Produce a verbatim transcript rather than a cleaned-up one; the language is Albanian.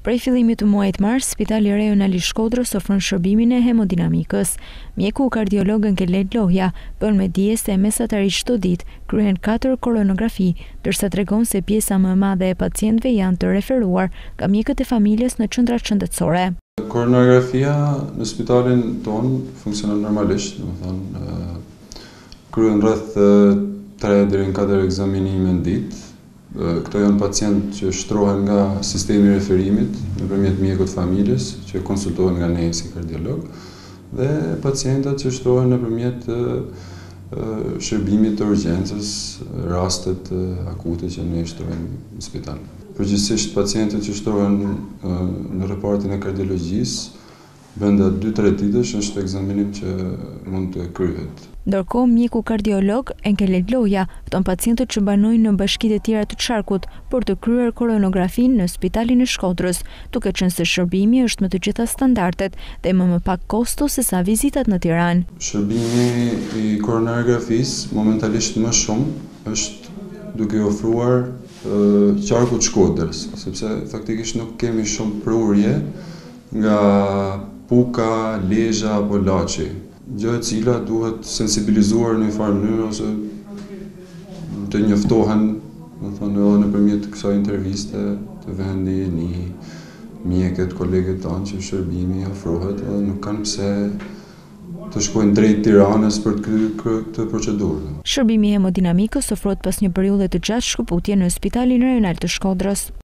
Prej fillimit të muajit mars, Spitali Rajonal i Shkodrës ofron shërbimin e hemodinamikës. Mjeku kardiolog Nkelet Lohja bën me dije se mesatarisht çdo ditë kryhen katër koronografi, ndërsa tregon se pjesa më e madhe e pacientëve janë të referuar nga mjekët e familjes në qendrat shëndetësore. Koronografia në spitalin ton funksionon normalisht, do të thonë kryhen rreth tre deri në katër ekzaminime në ditë. Këto janë pacientë që shtrohen nga sistemi i referimit nëpërmjet mjekut familjes që konsultohen nga ne si kardiolog dhe pacientët që shtrohen nëpërmjet shërbimit të urgjencës, rastet akute që ne shtrojmë në spital. Përgjithsisht pacientët që shtrohen në repartin e kardiologjisë brenda dy tre ditësh është ekzaminim që mund të kryhet. Ndërkohë, mjeku kardiolog Nkelet Lohja fton pacientët që banojnë në bashkitë e tjera të qarkut për të kryer koronografin në Spitalin e Shkodrës, duke qenë se shërbimi është me të gjitha standardet dhe më më pak kosto se sa vizitat në Tiranë. Shërbimi i koronografisë momentalisht më shumë është duke ofruar uh, qarkut Shkodrës, sepse faktikisht nuk kemi shumë prurje nga Puka, Lezhë apo Laçi, gjë e cila duhet sensibilizuar në një farë mënyrë ose të njoftohen, do të thonë edhe nëpërmjet kësaj interviste të vendi, një mjekët, kolegët tanë që shërbimi ofrohet edhe nuk kanë pse të shkojnë drejt Tiranës për të kryer këtë procedurë. Shërbimi hemodinamikës ofrohet pas një periudhe të gjatë shkëputje në Spitalin Rajonal të Shkodrës.